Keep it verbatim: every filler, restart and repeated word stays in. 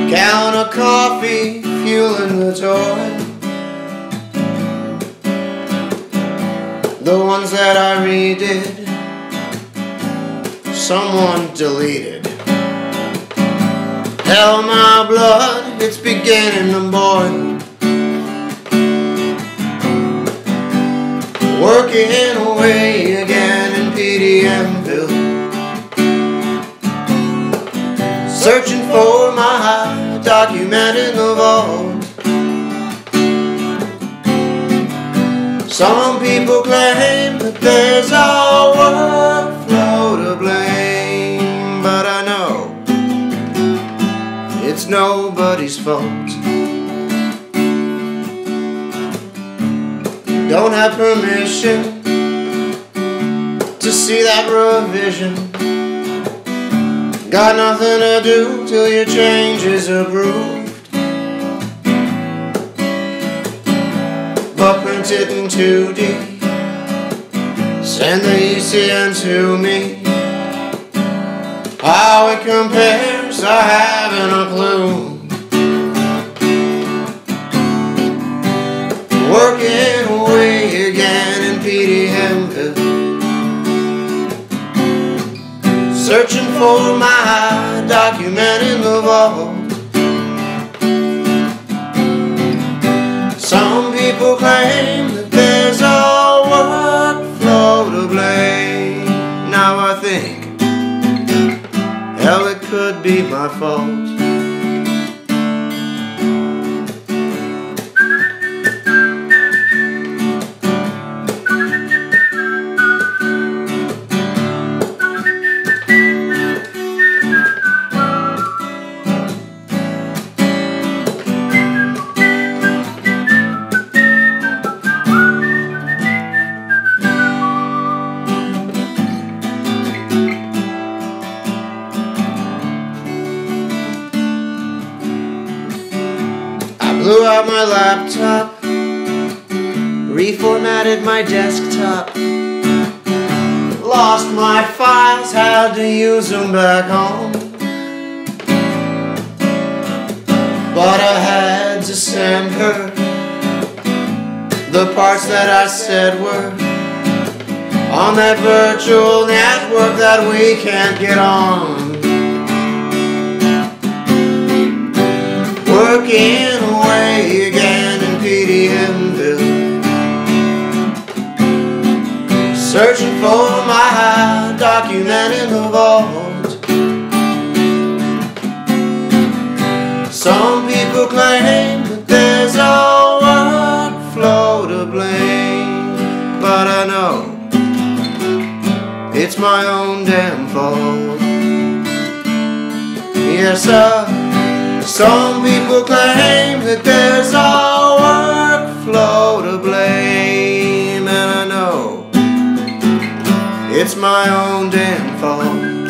Gallon of coffee, fueling the toy. The ones that I redid, someone deleted. Hell, my blood, it's beginning to boil. Working away again in PDMville, searching for my document in the vault. Some people claim that there's a workflow to blame, but I know it's nobody's fault. Don't have permission to see that revision. Got nothing to do till your change is approved. But print it in two D, send the E C N to me. How it compares, I haven't a clue. Working away again in PDMville, searching for my document in the vault. Some people claim that there's a workflow to blame. Now I think, hell, it could be my fault. Blew out my laptop, reformatted my desktop, lost my files, had to use them back home. But I had to send her the parts that I said were on that virtual network that we can't get on. Working away again in PDMville, searching for my document in the vault. Some people claim that there's a workflow to blame, but I know it's my own damn fault. Yes, sir. Some people claim that there's a workflow to blame, and I know it's my own damn fault.